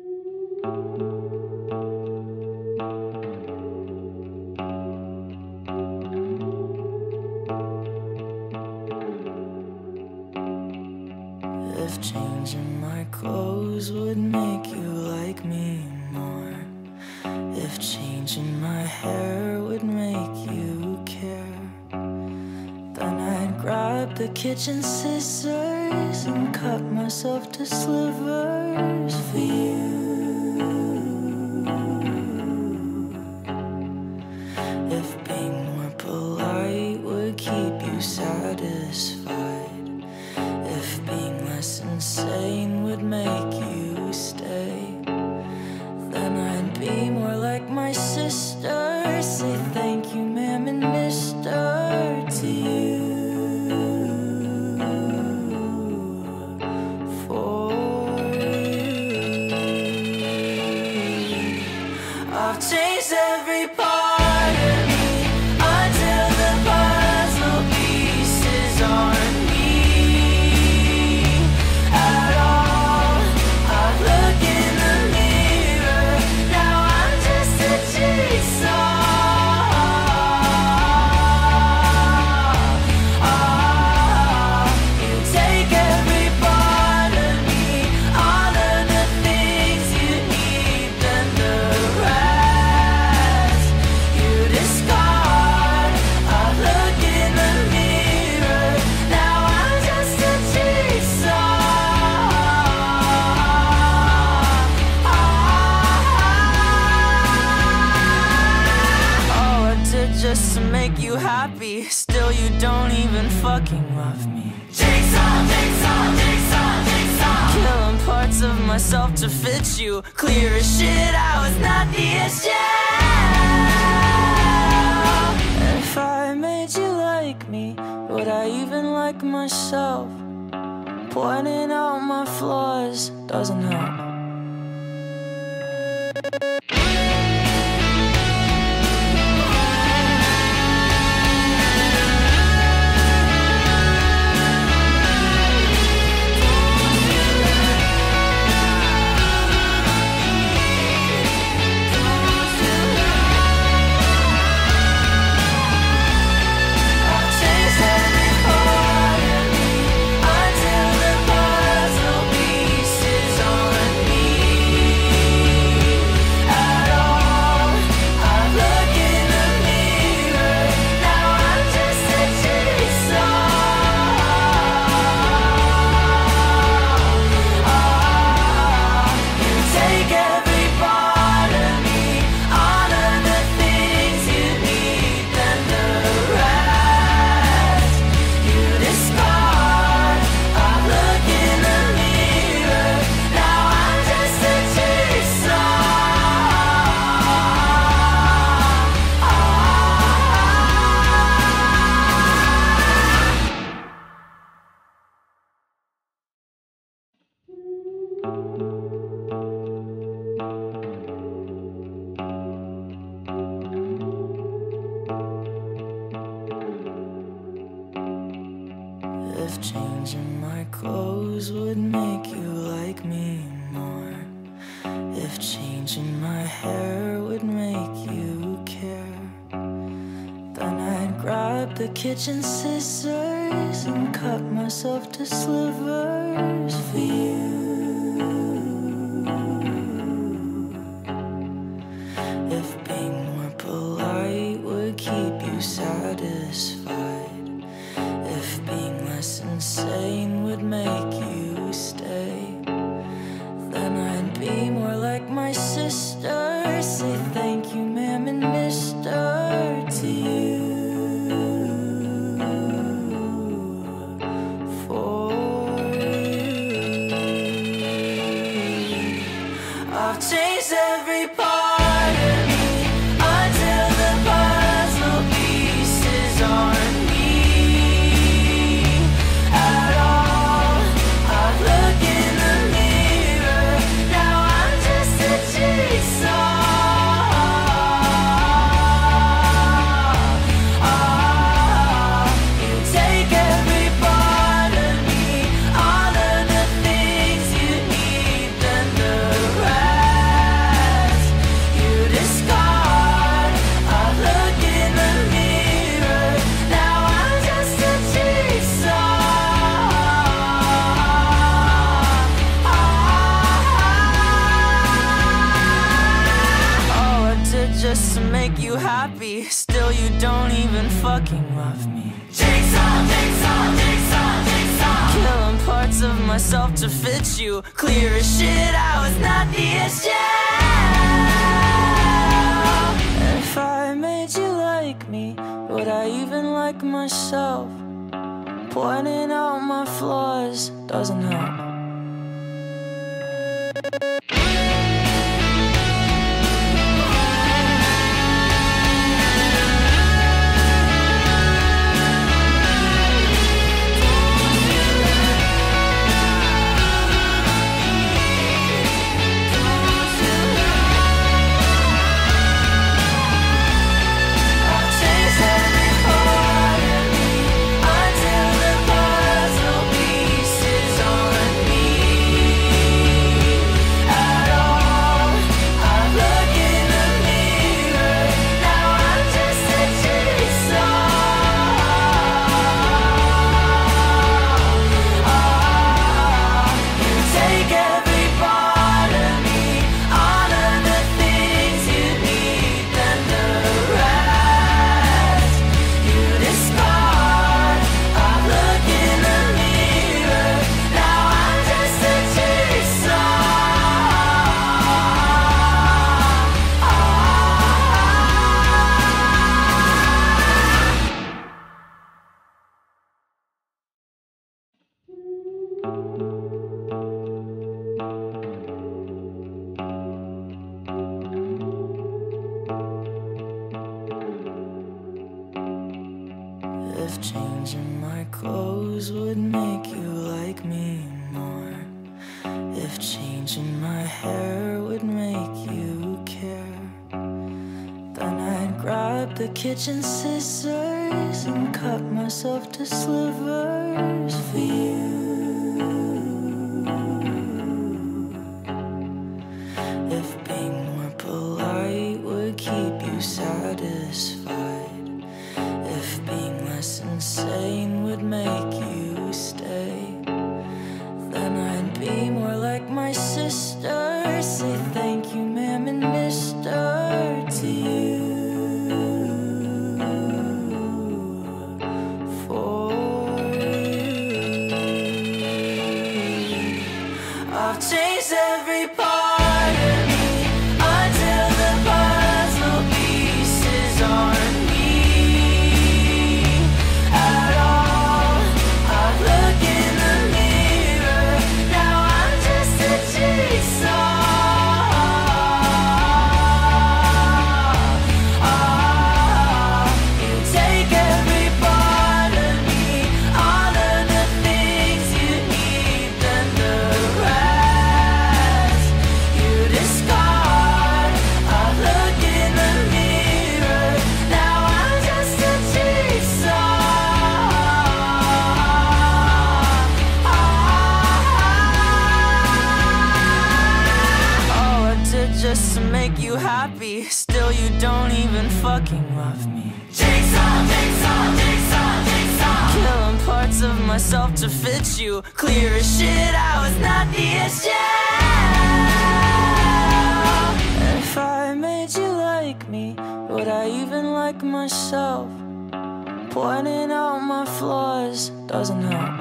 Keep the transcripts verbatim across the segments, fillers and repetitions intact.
If changing my clothes would make you like me more, if changing my hair would make you care, then I'd grab the kitchen scissors and cut myself to slivers for you. If being more polite would keep you satisfied, if being less insane would make you stay, then I'd be more like my sister. Say thank you, ma'am and mister, to you. For you, I've changed every part of me until the puzzle pieces aren't just to make you happy. Still you don't even fucking love me. Jigsaw, jigsaw, jigsaw, jigsaw. Killing parts of myself to fit you. Clear as shit, I was not the issue. If I made you like me, would I even like myself? Pointing out my flaws doesn't help. If changing my clothes would make you like me more, if changing my hair would make you care, then I'd grab the kitchen scissors and cut myself to slivers for you. If being more polite would keep you satisfied, if being less insane would make you stay, then I'd be more like my sister. Say thank you, ma'am and mister, to you. For you, I've changed every part of me until the puzzle pieces aren't right. happy, still you don't even fucking love me. Jigsaw, jigsaw, jigsaw, jigsaw. Killing parts of myself to fit you. Clear as shit, I was not the issue. If I made you like me, would I even like myself? Pointing out my flaws doesn't help. If changing my clothes would make you like me more, if changing my hair would make you care, then I'd grab the kitchen scissors and cut myself to slivers for you. If being more polite would keep you satisfied, if being less insane would make you stay, then I'd be more like my sister. Say thank you, ma'am and mister, to you. For you, I've changed every part of me until the puzzle pieces aren't just to make you happy, still you don't even fucking love me. Jigsaw, jigsaw, jigsaw, jigsaw. Killing parts of myself to fit you. Clear as shit, I was not the issue. If I made you like me, would I even like myself? Pointing out my flaws doesn't help.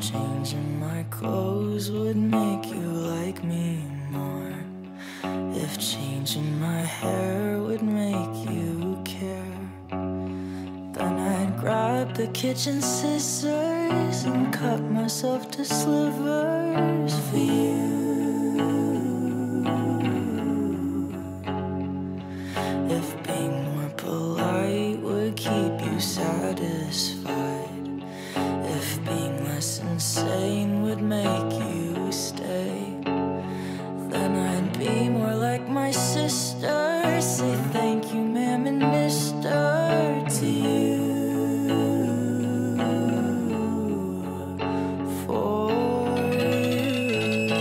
changing my clothes would make you like me more, if changing my hair would make you care, then I'd grab the kitchen scissors and cut myself to slivers for you. If being more polite would keep you satisfied, if being less insane would make you stay, then I'd be more like my sister, say thank you ma'am and mister to you. For you,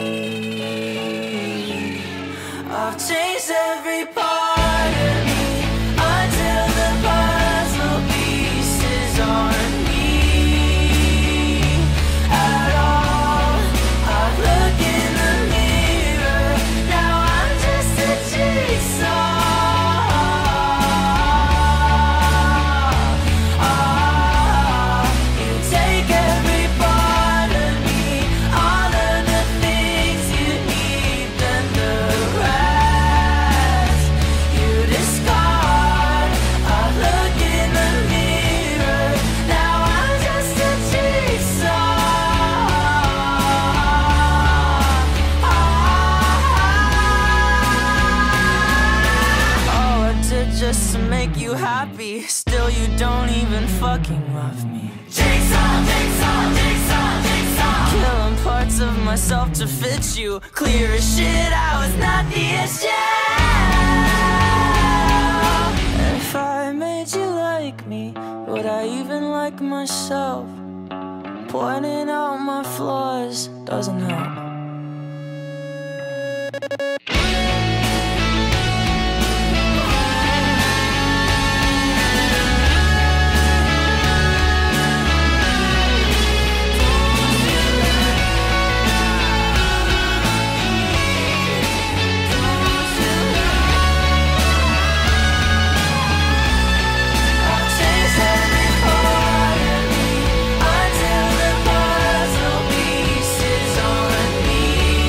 I've changed every part of me until the puzzle pieces aren't me at all. I look in the mirror, now I'm just a jigsaw. Ah, you take every part of me, all of the things you need, then the rest you discard. I look in the mirror, now I'm just a jigsaw. All I did just to make you happy, still you don't even fucking love me. Jigsaw, jigsaw, jigsaw, jigsaw. Killing parts of myself to fit you. Clear as shit, I was not the issue. If I made you like me, would I even like myself? Pointing out my flaws doesn't help. I've changed every part of me until the puzzle pieces aren't me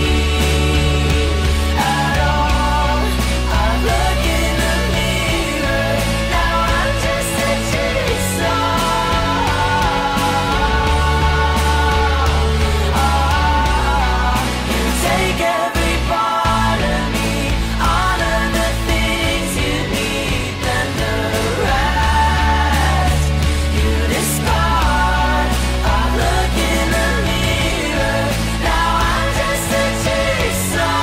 at all. I look in the mirror, now I'm just a jigsaw. Ah, you take every part of me, all of the things you need, then the rest you discard. I look in the mirror, now I'm just a jigsaw.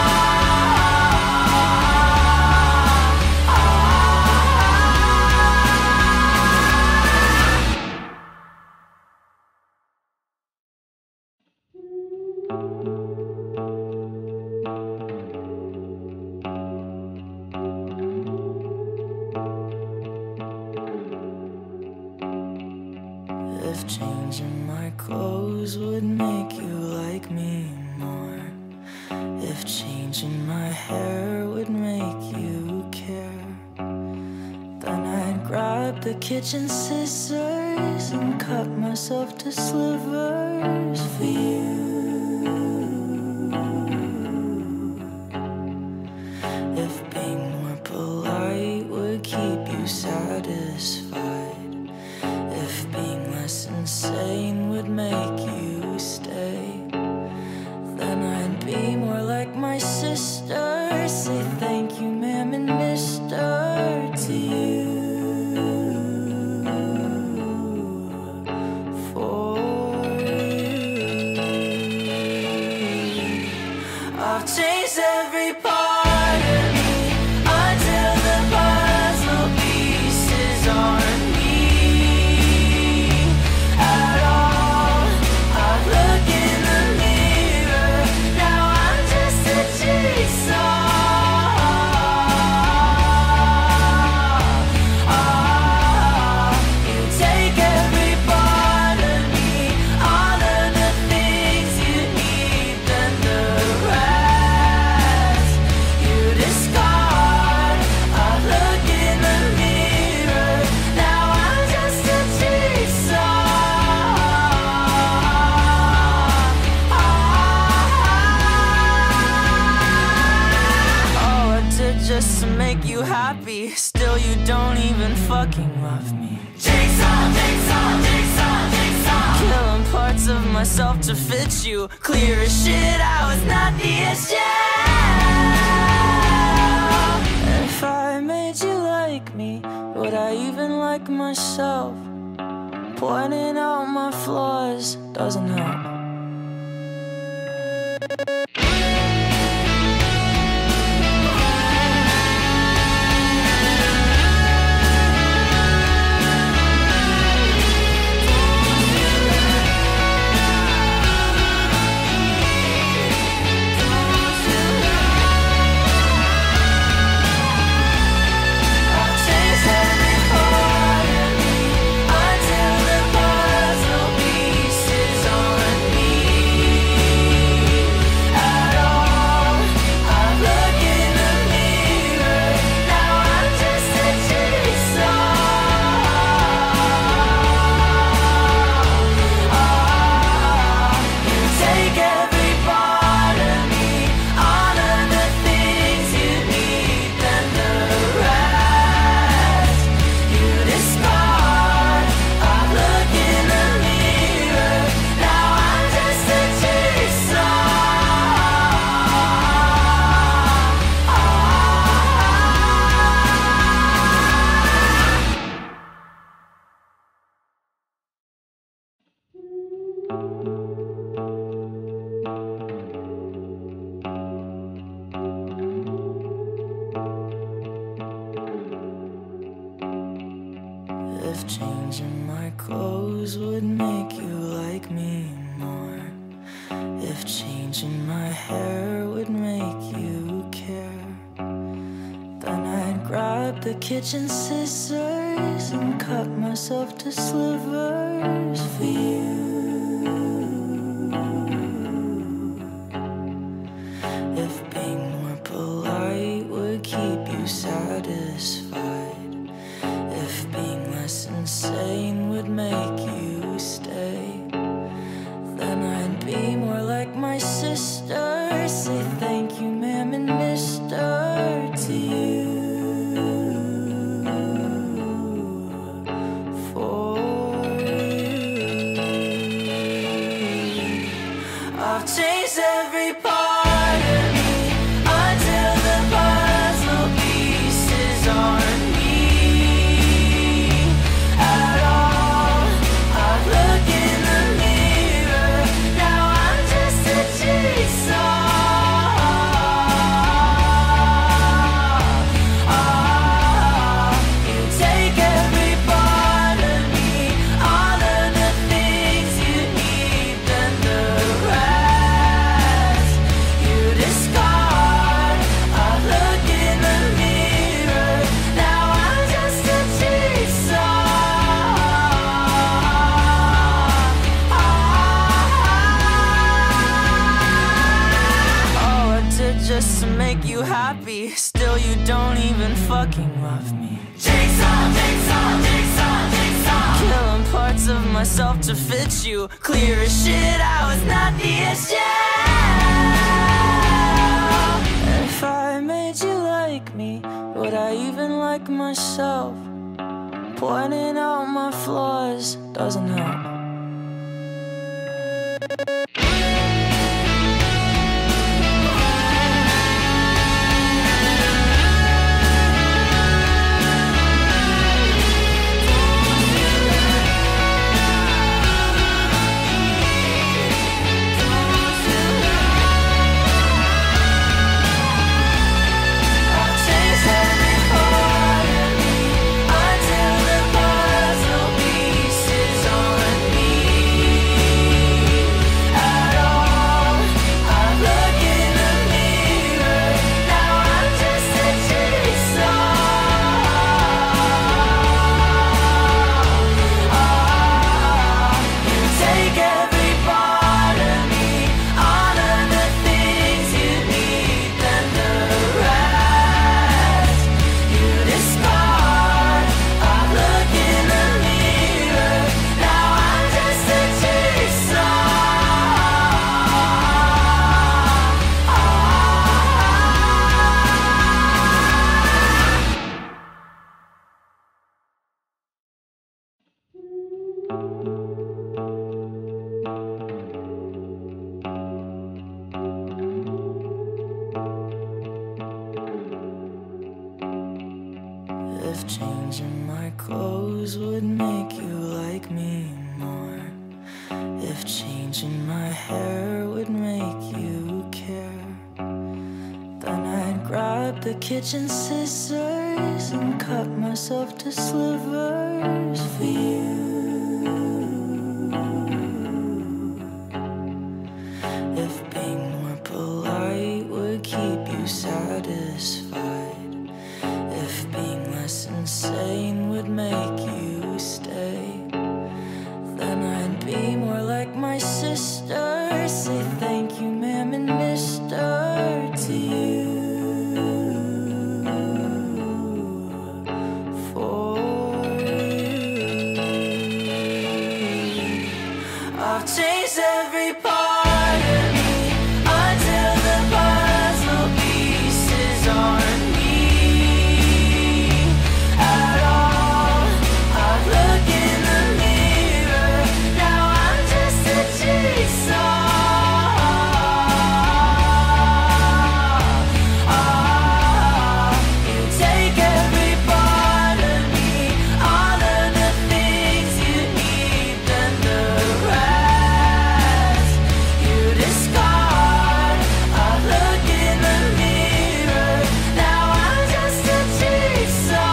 If changing my clothes would make you like me more, if changing my hair would make you care, then I'd grab the kitchen scissors and cut myself to slivers for you. If being more polite would keep you satisfied, if being less insane would make you stay, then I'd be more like my sister, say thank you ma'am and mister to you. For you, I've changed every part of me until the puzzle pieces aren't me at all. I look in the mirror, now I'm just a jigsaw. still you don't even fucking love me. Jigsaw, jigsaw, jigsaw, jigsaw. Killing parts of myself to fit you. Clear as shit, I was not the issue. If I made you like me, would I even like myself? Pointing out my flaws doesn't help. If changing my clothes would make you like me more, if changing my hair would make you care, then I'd grab the kitchen scissors and cut myself to slivers for you. If being more polite would keep you satisfied, if being less insane would make you stay, then I'd be more like my sister. Say thank you, ma'am and mister, to you. For you, I've changed every part of me until the puzzle pieces aren't just to make you happy, still you don't even fucking love me. Jigsaw, jigsaw, jigsaw, jigsaw. Killing parts of myself to fit you. Clear as shit, I was not the issue. If I made you like me, would I even like myself? Pointing out my flaws doesn't help. Until the puzzle pieces on me. changing my clothes would make you like me more, if changing my hair would make you care, then I'd grab the kitchen scissors and cut myself to slivers for you. If being more polite would keep you satisfied, if being less insane would make you stay, then I'd be more like my sister, say thank you ma'am and mister to you. For you, I've changed every part of me until the puzzle pieces aren't me at all. I look in the mirror, now I'm just a jigsaw. Ah, you take every part of me, all of the things you need, then the rest you discard. I look in the mirror, now I'm just a jigsaw.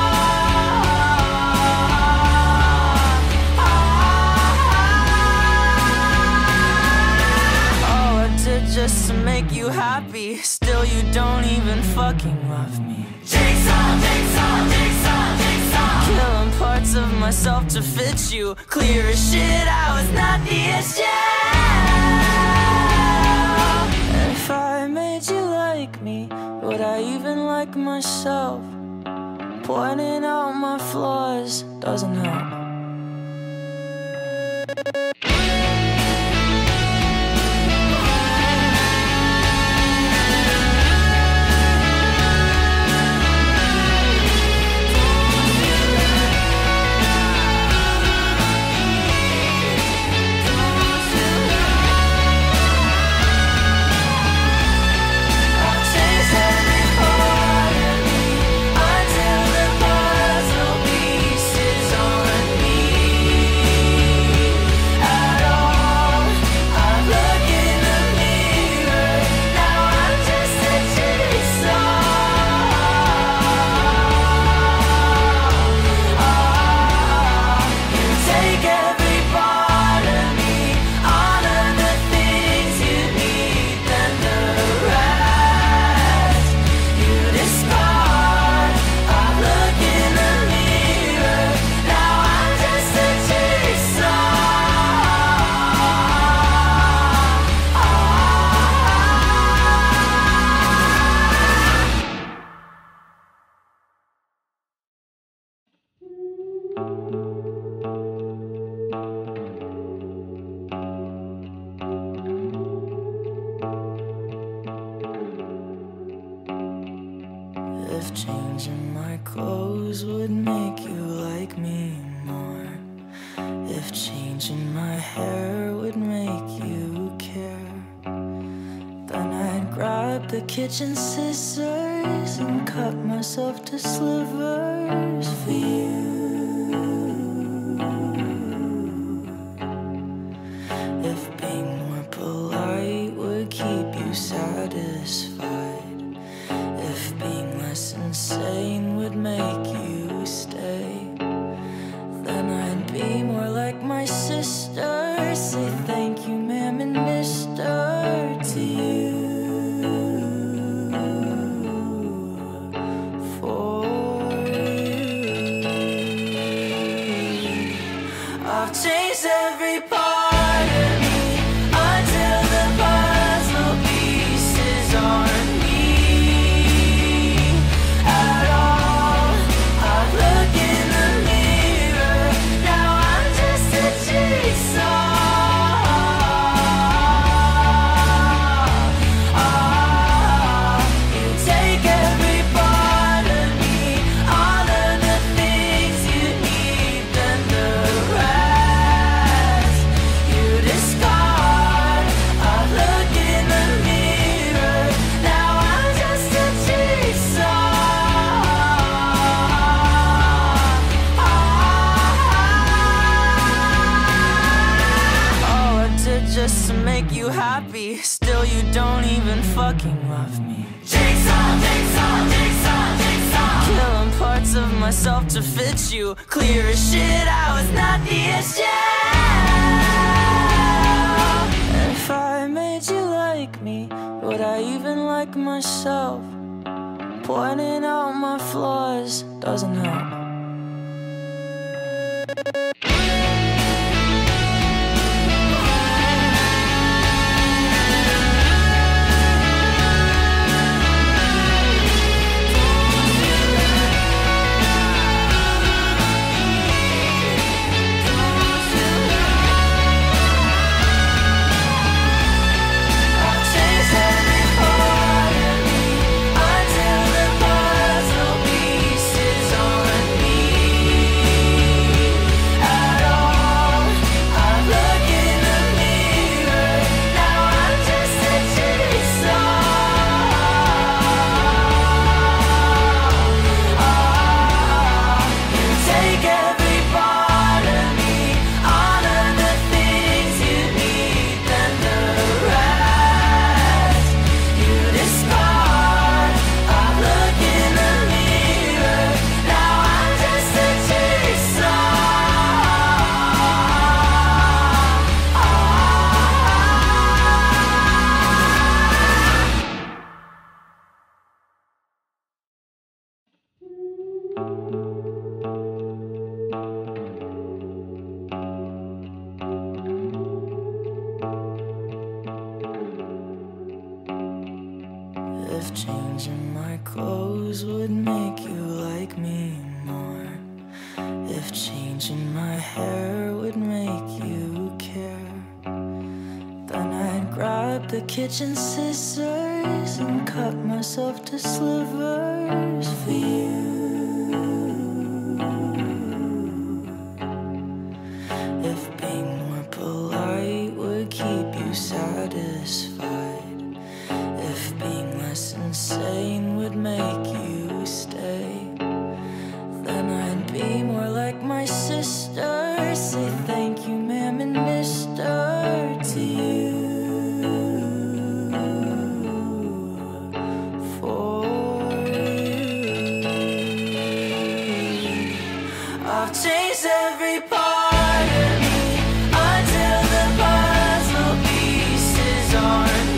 Oh, I did just to make you happy, still you don't even fucking love me. Jigsaw, jigsaw, jigsaw, jigsaw, killing parts of myself to fit you. Clear as shit, I was not the issue. If I made you like me, would I even like myself? Pointing out my flaws doesn't help. I've changed every part of me until the puzzle pieces aren't me at all. I look in the mirror, now I'm just a jigsaw. Ah, you take every part of me, all of the things you need, then the rest you discard. I look in the mirror, now I'm just a jigsaw. If changing my clothes would make you like me more, if changing my hair would make you care, then I'd grab the kitchen scissors and cut myself to slivers for you. If being more polite would keep you satisfied, if being less insane would make you stay, then I'd be more like my sister, say thank you ma'am and mister to you. For you, I've changed every part of me until the puzzle pieces aren't me at all. I look in the mirror, now I'm just a jigsaw. Ah, you take every part of me, all of the things you need, then the rest happy, still you don't even fucking love me. Jigsaw, jigsaw, jigsaw, jigsaw. Killing parts of myself to fit you. Clear as shit, I was not the issue. And if I made you like me, would I even like myself? Pointing out my flaws doesn't help. If changing my clothes would make you like me more, if changing my hair would make you care, then I'd grab the kitchen scissors and cut myself to slivers for you. If being more polite would keep you satisfied, if being less insane would make you stay, then I'd be more like my sister. Say thank you, ma'am and mister, to you. For you, I've changed every part of me until the puzzle pieces aren't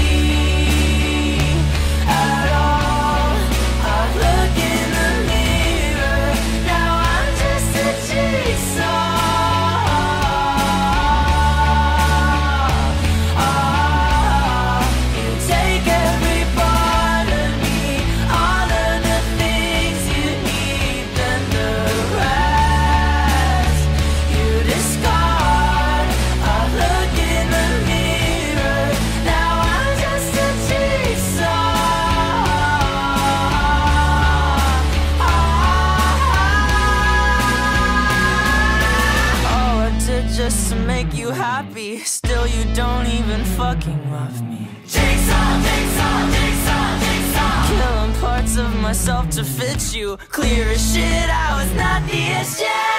just to make you happy, still you don't even fucking love me. Jigsaw, jigsaw, jigsaw, jigsaw. Killing parts of myself to fit you. Clear as shit, I was not the issue.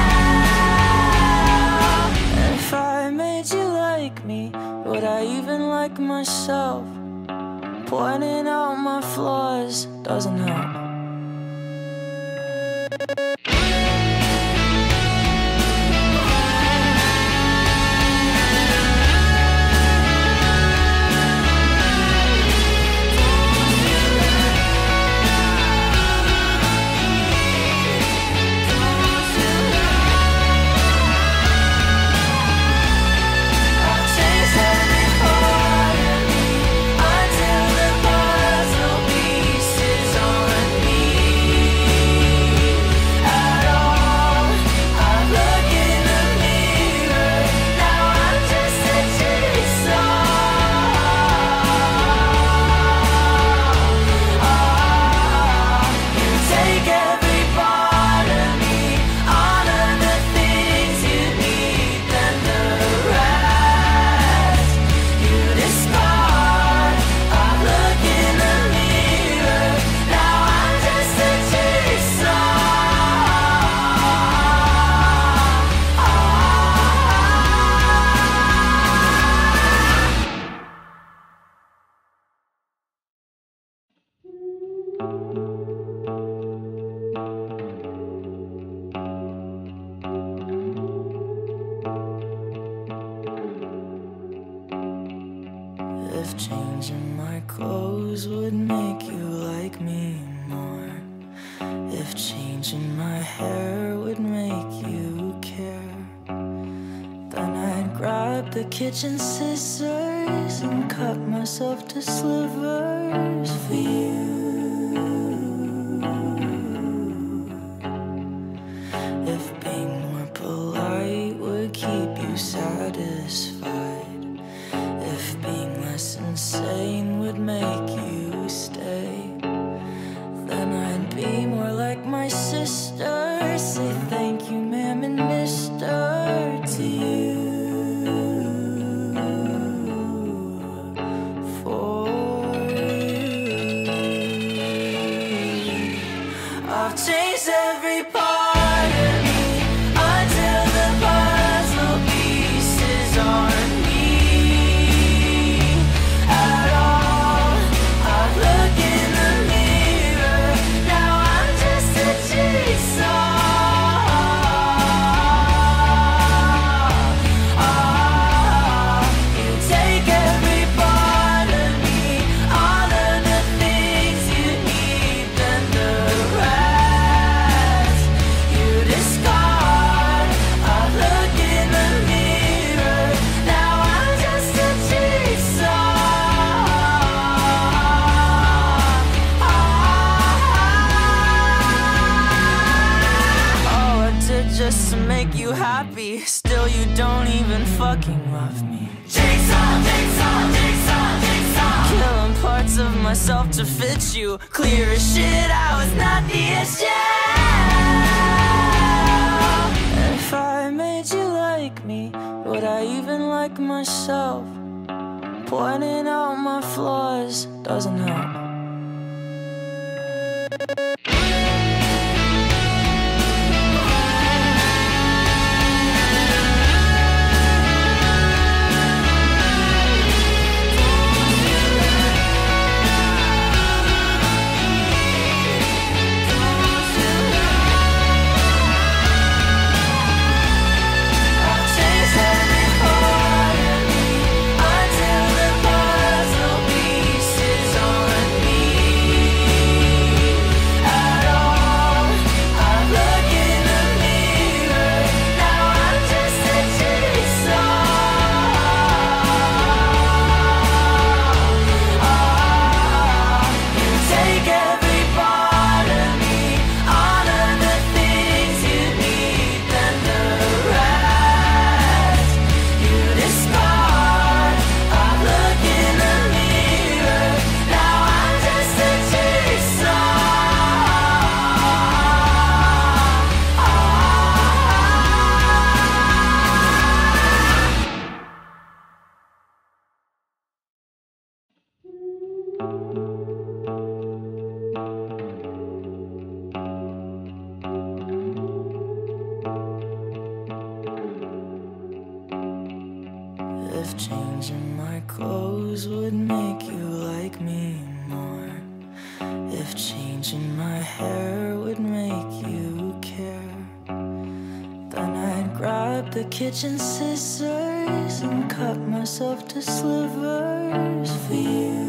And if I made you like me, would I even like myself? Pointing out my flaws doesn't help. At all. changing my clothes would make you like me more, if changing my hair would make you care, then I'd grab the kitchen scissors and cut myself to slivers for you. If being more polite would keep you satisfied, if being less insane would make you stay, then I'd be more like my sister, say thank you ma'am and mister to you. For you, I've changed every part of me until the puzzle pieces aren't me at all. I look in the mirror, now I'm just a jigsaw. Ah, you take every part of me, all of the things you need, then the rest you discard. I look in the mirror, now I'm just a jigsaw. All I did just to make you happy, still you don't even fucking love me. Jigsaw, jigsaw, jigsaw, jigsaw. Killing parts of myself to fit you. Clear as shit, I was not the issue. If I made you like me, would I even like myself? Pointing out my flaws doesn't help. I've changed every part of me until the puzzle pieces aren't me at all. I look in the mirror, now I'm just a jigsaw. Ah, you take every part of me, all of the things you need, then the rest you discard. I look in the mirror, now I'm just a jigsaw. If changing my clothes would make you like me more, if changing my hair would make you care, then I'd grab the kitchen scissors and cut myself to slivers for you.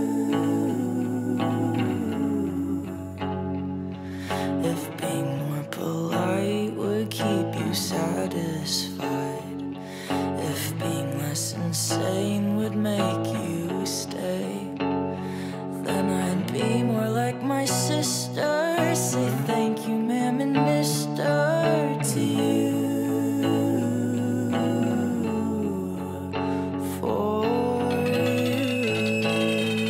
If being more polite would keep you satisfied, if being less insane would make you stay, then I'd be more like my sister, say thank you ma'am and mister to you. For you,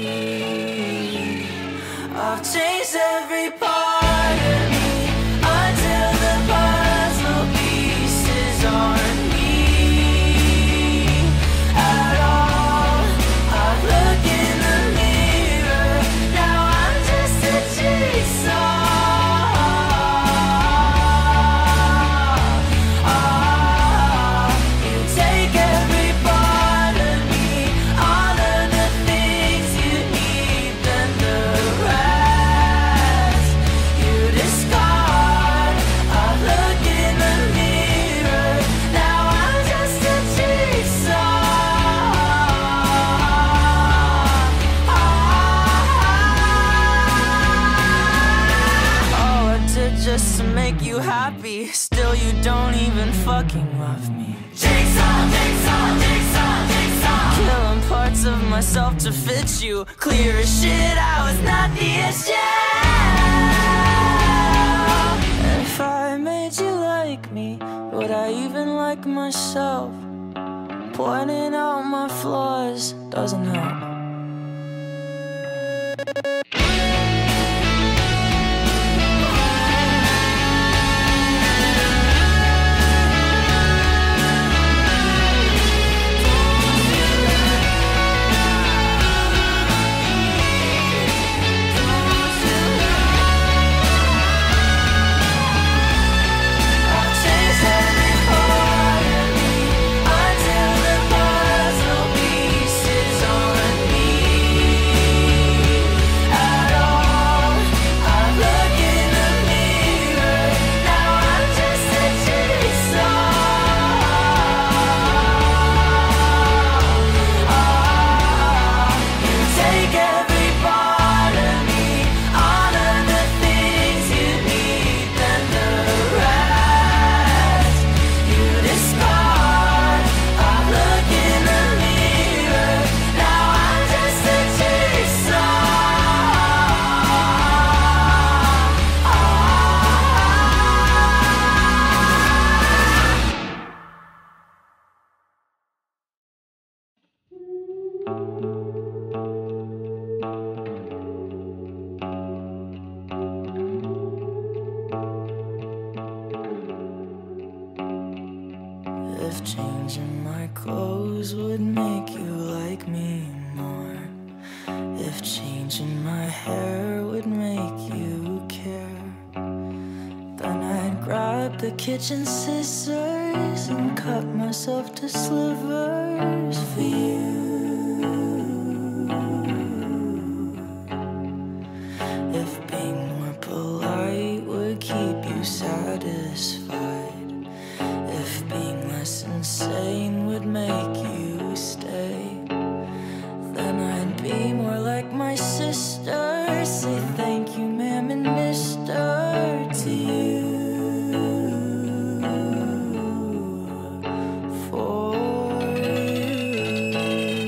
happy, still you don't even fucking love me. Jigsaw, jigsaw, jigsaw, jigsaw. Killing parts of myself to fit you. Clear as shit, I was not the issue. And if I made you like me, would I even like myself? Pointing out my flaws doesn't help. If changing my clothes would make you like me more, if changing my hair would make you care, then I'd grab the kitchen scissors and cut myself to slivers for you. If being more polite would keep you satisfied, if being less insane would make you stay, then I'd be more like my sister. Say thank you, ma'am and mister, to you. For you,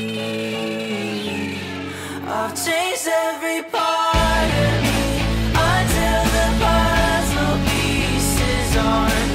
I've changed every part of me until the puzzle pieces aren't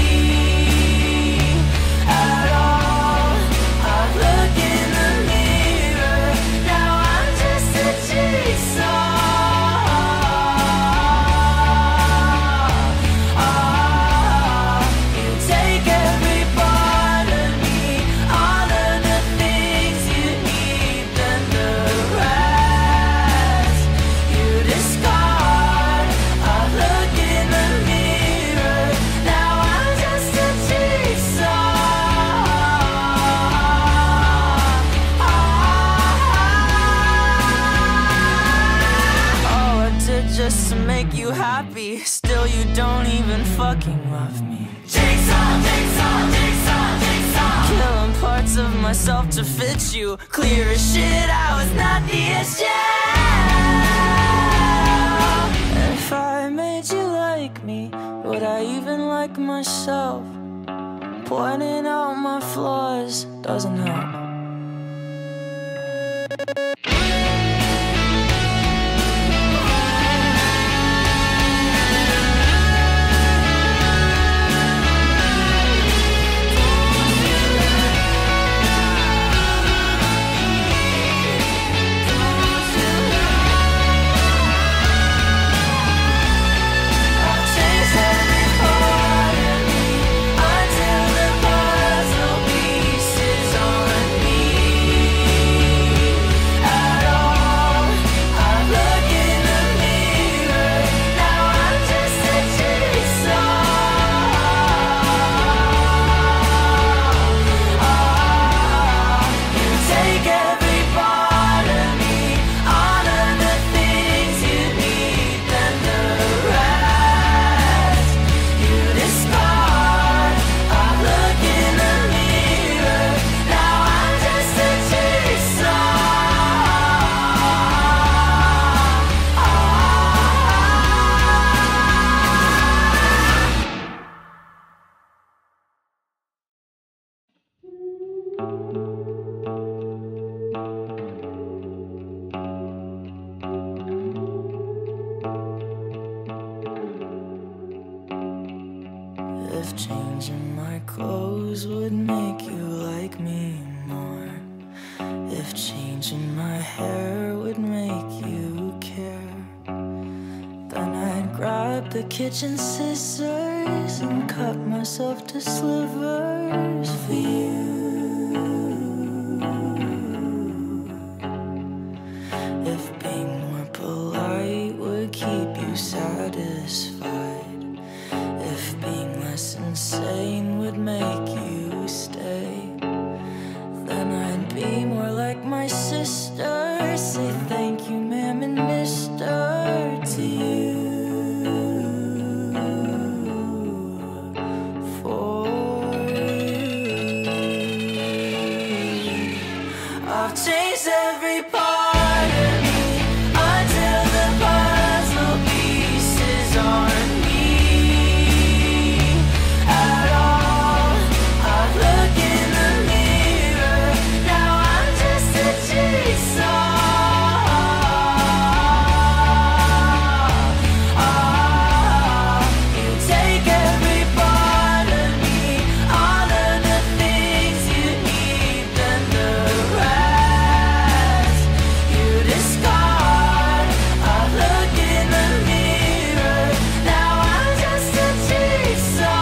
just to make you happy, still you don't even fucking love me. Jigsaw, jigsaw, jigsaw, jigsaw. Killing parts of myself to fit you. Clear as shit, I was not the issue. And if I made you like me, would I even like myself? Pointing out my flaws doesn't help. Until the puzzle pieces on If changing my clothes would make you like me more, if changing my hair would make you care, then I'd grab the kitchen scissors and cut myself to slivers for you. If being more polite would keep you satisfied, if being less insane would make you stay, then I'd be more like my sister. Say thank you, ma'am and mister, to you. For you, I've changed every part of me until the puzzle pieces aren't me at all. I look in the mirror, now I'm just a jigsaw. Ah, you take every part of me, all of the things you need, then the rest you discard. I look in the mirror, now I'm just a jigsaw.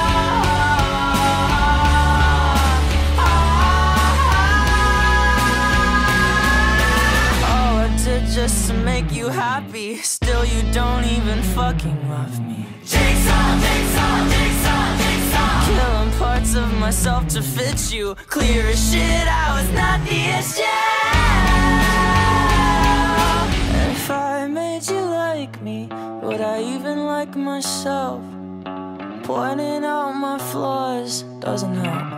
Oh, I did just to make you happy, still you don't even fucking love me. Jigsaw, jigsaw, jigsaw, jigsaw. Killing parts of myself to fit you. Clear as shit, I was not the issue. If I made you like me, would I even like myself? Pointing out my flaws doesn't help.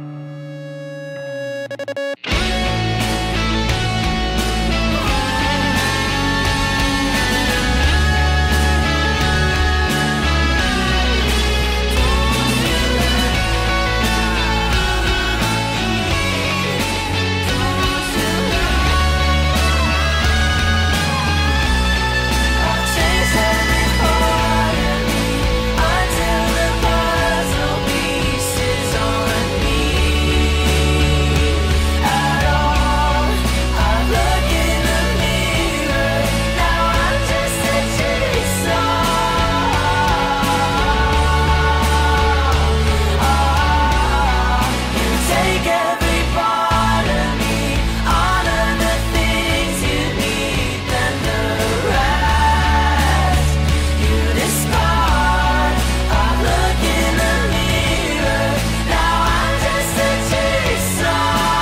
I've changed every part of me until the puzzle pieces aren't me at all. I look in the mirror, now I'm just a jigsaw. Ah, you take every part of me, all of the things you need, then the rest you discard. I look in the mirror, now I'm just a jigsaw.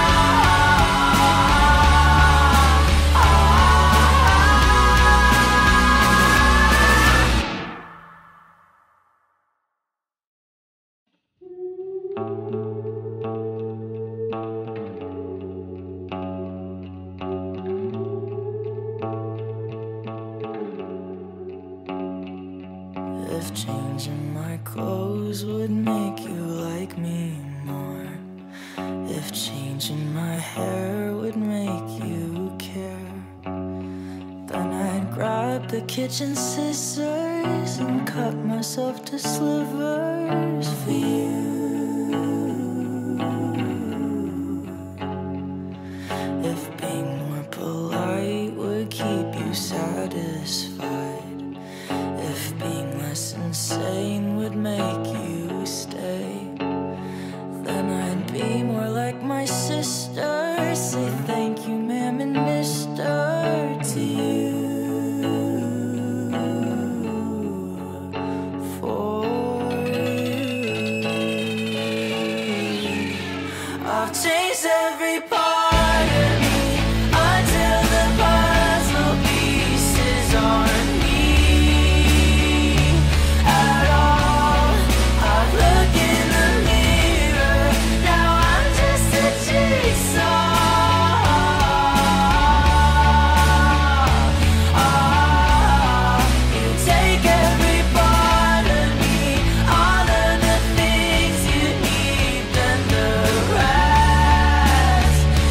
If changing my clothes would make you like me more, if changing my hair would make you care, then I'd grab the kitchen scissors and cut myself to slivers for you. If being more polite would keep you satisfied, if being less insane would make you stay, then I'd be more like my sister. Say thank you, ma'am and mister, to you. For you, I've changed every part of me until the puzzle pieces aren't me at all. I look in the mirror, now I'm just a jigsaw. Ah, you take every part of me, all of the things you need, then the rest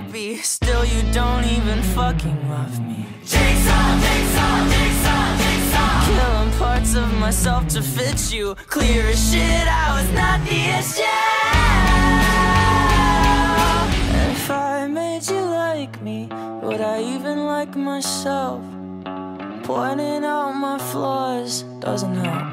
happy, still you don't even fucking love me. Jigsaw, jigsaw, jigsaw, jigsaw. Killing parts of myself to fit you. Clear as shit, I was not the issue. If I made you like me, would I even like myself? Pointing out my flaws doesn't help.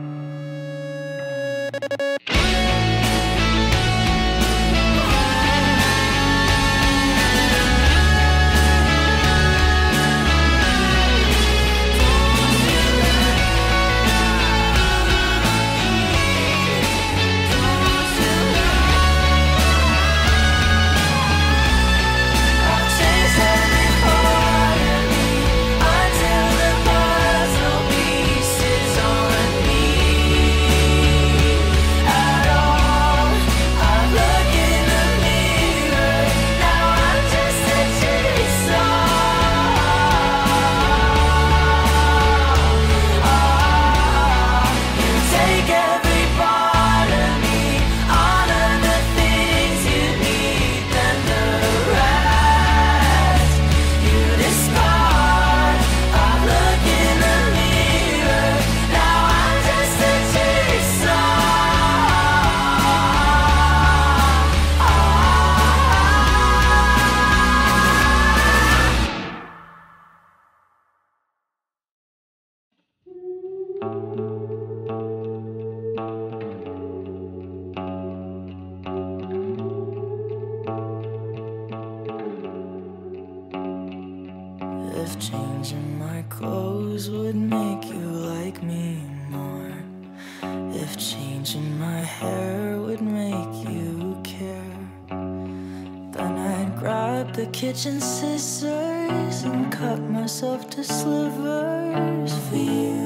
If changing my clothes would make you like me more, if changing my hair would make you care, then I'd grab the kitchen scissors and cut myself to slivers for you.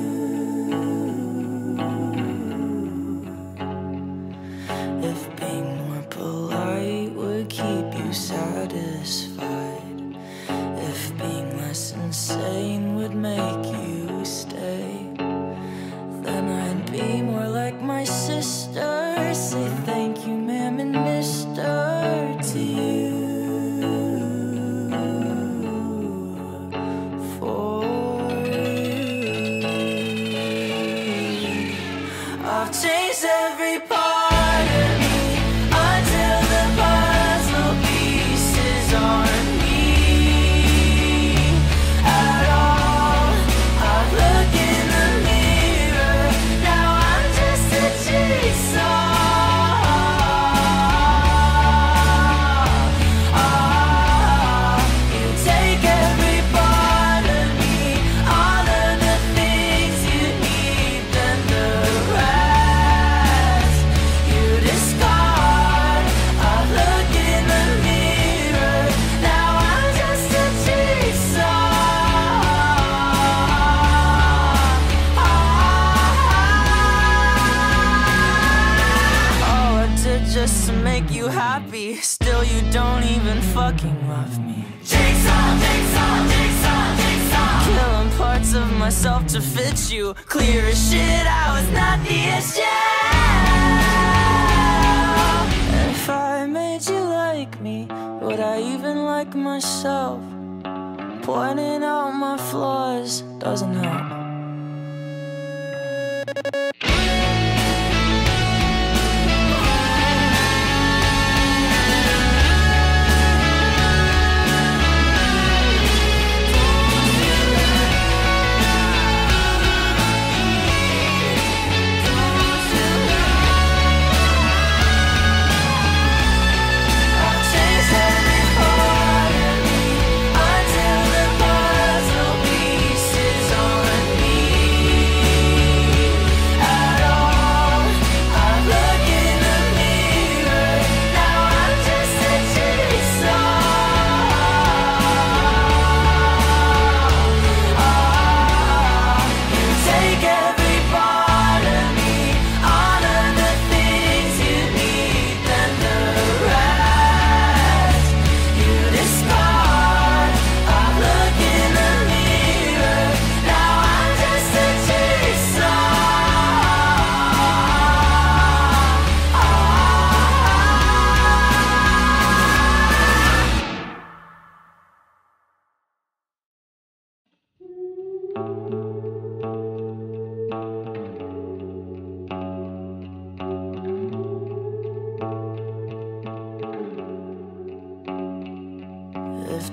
If being more polite would keep you satisfied, if being less insane would make you stay, then I'd be more like my sister. Say thank you, ma'am and mister, to you. For you, I've changed every part of me until the puzzle pieces aren't just to make you happy, still you don't even fucking love me. Jigsaw, jigsaw, jigsaw, jigsaw. Killing parts of myself to fit you. Clear as shit, I was not the issue. If I made you like me, would I even like myself? Pointing out my flaws doesn't help.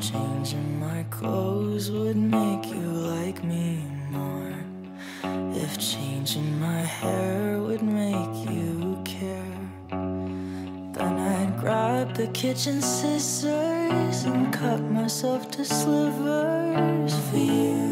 changing my clothes would make you like me more, if changing my hair would make you care, then I'd grab the kitchen scissors and cut myself to slivers for you.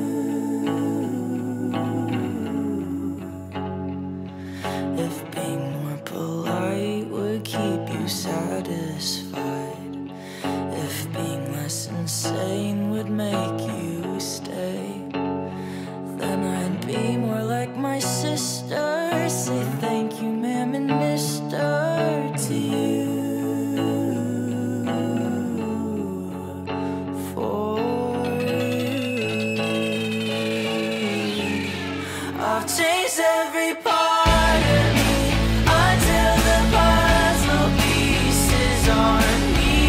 If being more polite would keep you satisfied, if being less insane would make you stay, then I'd be more like my sister, say thank you ma'am and mister to you. For you, I've changed every part of me until the puzzle pieces aren't me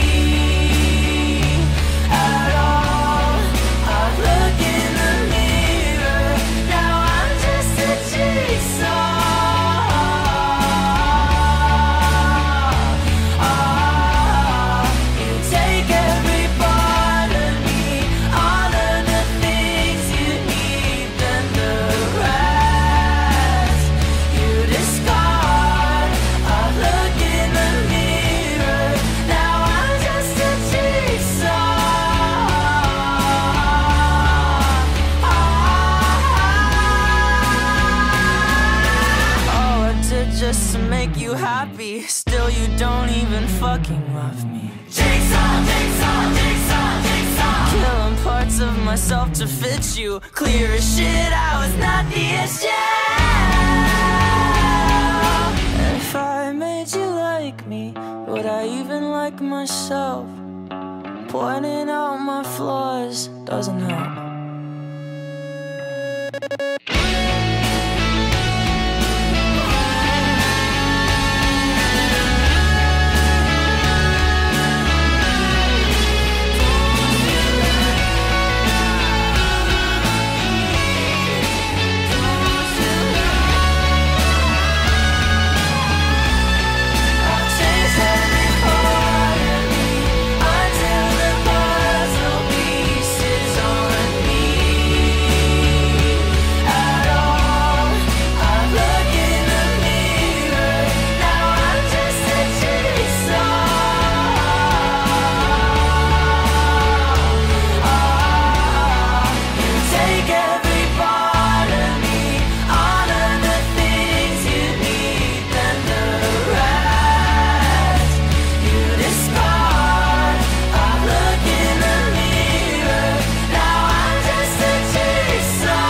at all. I look in the mirror, now I'm just a jigsaw. Ah, you take every part of me, all of the things you need, then the rest you discard. I look in the mirror, now I'm just a jigsaw. All I did just to make you happy, still you don't even fucking love me. Jigsaw, jigsaw, jigsaw, jigsaw. Killing parts of myself to fit you. Clear as shit, I was not the issue. If I made you like me, would I even like myself? Pointing out my flaws doesn't help. I've changed every part of me until the puzzle pieces aren't me at all. I look in the mirror, now I'm just a jigsaw. Ah, you take every part of me, all of the things you need, then the rest you discard. I look in the mirror, now I'm just a jigsaw.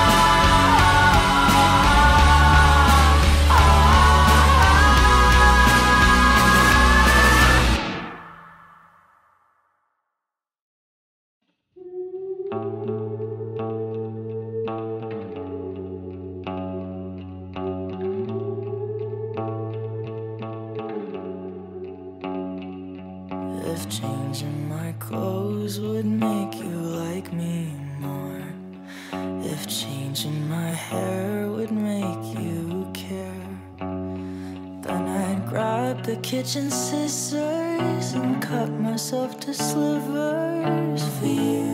If changing my clothes would make you like me more, if changing my hair would make you care, then I'd grab the kitchen scissors and cut myself to slivers for you.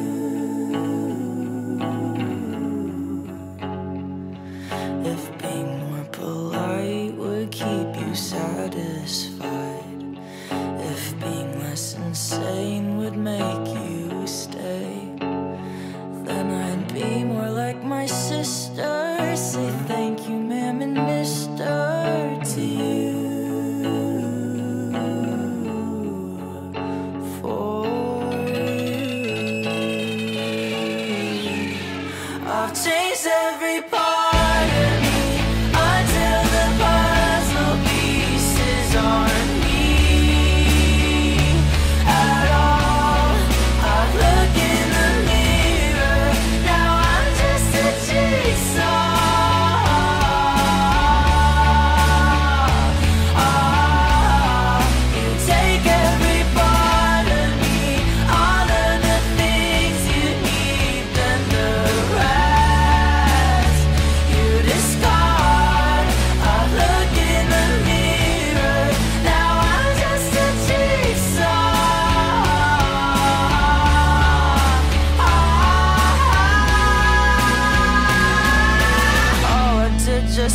If being more polite would keep you satisfied, if being less insane would make you stay, then I'd be more like my sister, say thank you ma'am and mister to you. For you,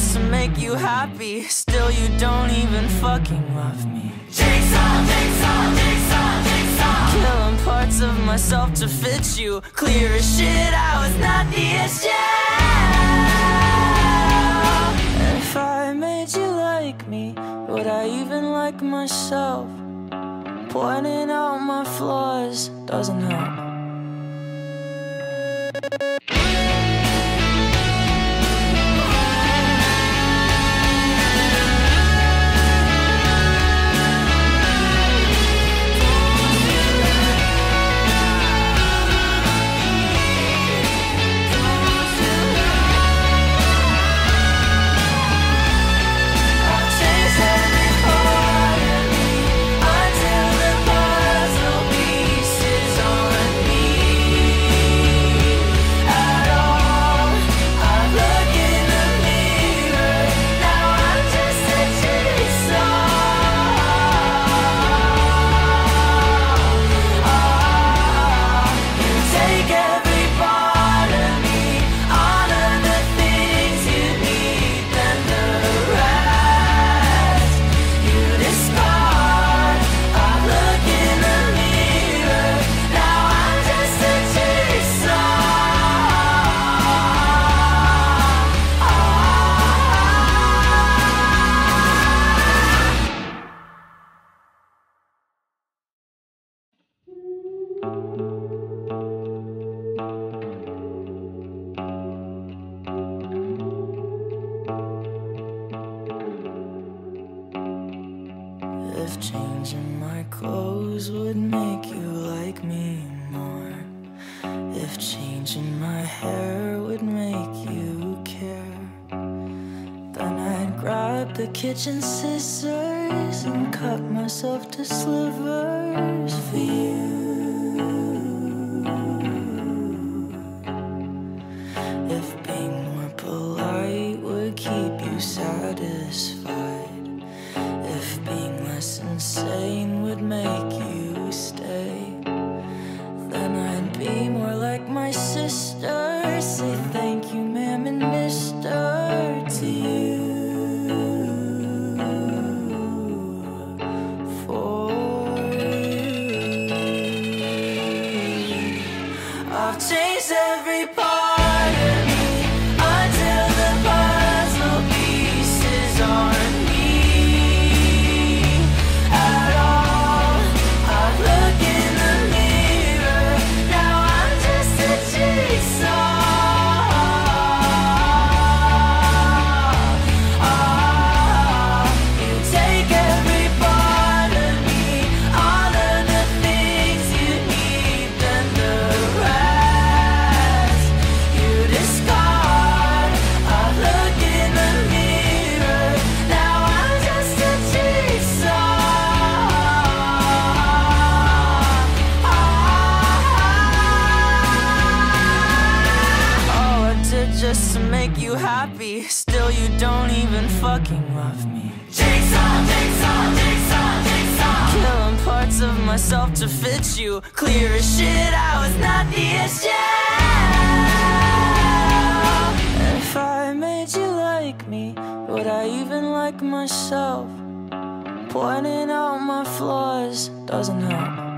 just to make you happy. Still you don't even fucking love me. Jigsaw, jigsaw, jigsaw, jigsaw. Killing parts of myself to fit you. Clear as shit, I was not the issue. If I made you like me, would I even like myself? Pointing out my flaws doesn't help. If changing my clothes would make you like me more, if changing my hair would make you care, then I'd grab the kitchen scissors and cut myself to slivers for you. If being more polite would keep you satisfied, if being less insane would make you stay, then I'd be more like my sister. Say thank you, ma'am and mister, to you. For you, I've changed every part of me until the puzzle pieces aren't just to make you happy. Still you don't even fucking love me. Jigsaw, jigsaw, jigsaw, jigsaw. Killing parts of myself to fit you. Clear as shit, I was not the issue. If I made you like me, would I even like myself? Pointing out my flaws doesn't help.